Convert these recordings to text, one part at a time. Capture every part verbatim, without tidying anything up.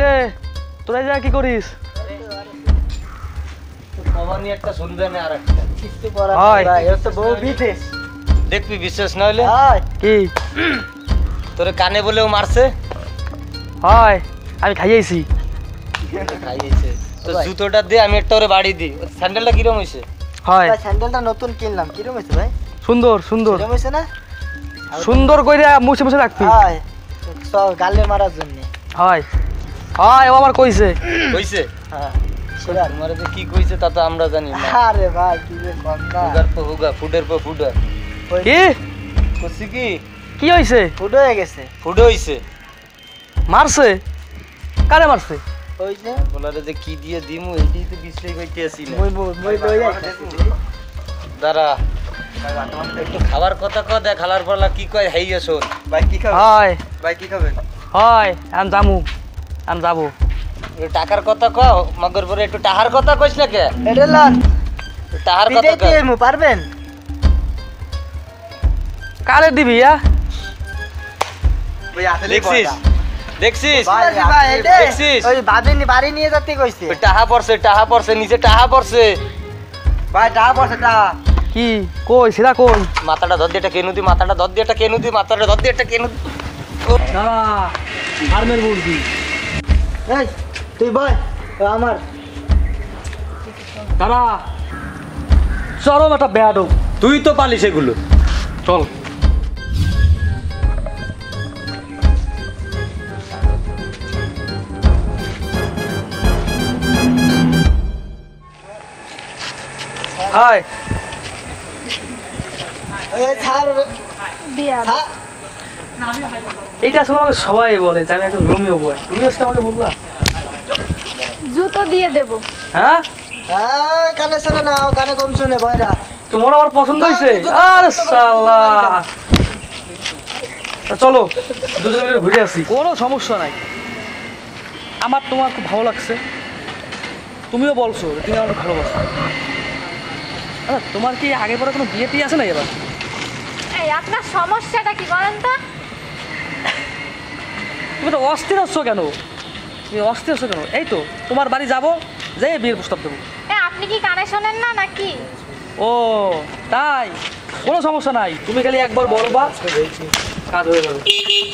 কিরে তোরা যা কি করিস? কমানি একটা শুনবে না আর একটা কিছু করার নাই ভাই, এর তো বউ বিদেশ। দেখবি বিশ্বাস না হলে হাই কি তোরে কানে বলেও মারছে। হয় আমি খাইয়েছি। খাইয়েছে তো জুতোটা দে, আমি একটা ওরে বাড়ি দিই। স্যান্ডেলটা কিরম হইছে? হয় ভাই স্যান্ডেলটা নতুন কিনলাম, কিরকম হইছে ভাই? সুন্দর সুন্দর কিরকম হইছে না? সুন্দর কইরা মুছে মুছে রাখবি। হাই সব গালে মারার জন্য। হয় হয় ও আমার কইছে। কইছে? হ্যাঁ সেরা তোমারে যে কি কইছে তা তো আমরা জানি না। আরে ভাই কি যে কথা। হুগার পর হুগা, ফুডের পর ফুডার। কি কইছি কি? কি হইছে? ফুড হয়ে গেছে। ফুড হইছে। মারছে? কারে মারছে? হইছে বলারে যে কি দিয়ে দিমু এইটাই তো বিশ্লেই কইতে আসি না। মই মই লই যাইতাছি। দাঁড়া একটু খাবার কথা কয়, দেখ খালার পালা কি কয় হাইয়া শোন। ভাই কি খাবেন? হয় ভাই কি খাবেন? হয় আমি যামু আমি যাবো। একটু টাকার কথা কও, মগর পরে একটু টাহার কথা কইছ না কে? এটা লন। টাহার কথা বিদেতে কয়। মু পারবেন? কারে দিবি ইয়া? ভাই আসলে দেখছিস দেখছিস ভাই ভাই এটা দেখছিস? ওই বাবিনি বাড়ি নিয়ে যেতে কইছে। ওই টাহা পড়ছে টাহা পড়ছে নিচে টাহা পড়ছে। ভাই টা বসে টা। কি কই সেটা কই? মাথাটা ধর দিয়ে একটা কেনু দি, মাথাটা ধর দিয়ে একটা কেনু দি, মাথাটা ধর দিয়ে একটা কেনু দি। দাঁড়া আর্মের বলবি। এই তুই বল আমার দাঁড়া চরম একটা বেয়াদব। তুই তো পালিস এগুলো। চল হাই এই ছাড় বিয়া ছাড়। এইটা আসলে আমাকে সবাই বলে যে আমি একজন রোমিও বয়। তুমি আজকে আমাকে বললা? জুতো দিয়ে দেব। হ্যাঁ হ্যাঁ কানে শুনে না কানে কম শুনে ভাইরা। তোমার আমার পছন্দ হয়েছে? আরে শালা তা চলো দুজনে মিলে ঘুরে আসি। কোনো সমস্যা নাই, আমার তোমার খুব ভালো লাগছে, তুমিও বলছো যে তুমি আমাকে ভালোবাসো। আচ্ছা তোমার কি আগে পরে কোনো বিয়ে টিয়ে আছে না এবার? এই আপনার সমস্যাটা কি বলেন তো? তুমি তো অস্থির হচ্ছ কেন? তুমি অস্থির হচ্ছ কেন? এই তো তোমার বাড়ি যাবো, যাই বিয়ের প্রস্তাব দেবো। এ আপনি কি কানে শোনেন না নাকি? ও তাই, কোনো সমস্যা নাই, তুমি খালি একবার বলবা কাজ হয়ে যাবে।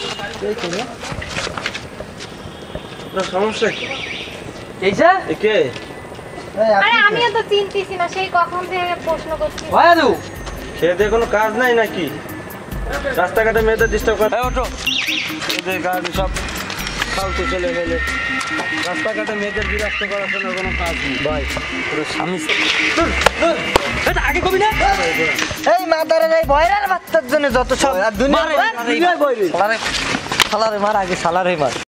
সমস্যা কি? এই যে কে? এই আরে আপনি আমিও তো চিনতেছি না, সেই কখন থেকে প্রশ্ন করছি। ভাইয়াদু খেয়ে দিয়ে কোনো কাজ নাই নাকি? রাস্তাঘাটে মেয়েদের ডিস্টার্ব করে। এই ওঠো। এদের গাড়ি সব ফালতু চলে গেলে রাস্তাঘাটে মেয়েদের বিরক্ত করার জন্য কোনো কাজ নেই ভাই। পুরো স্বামী এটা আগে কবি না? এই মাদারের এই ভয়রার বাচ্চার জন্য যত সব দুনিয়া মারে, দুনিয়া বইরে। সালারে সালারে মার আগে সালারে মার।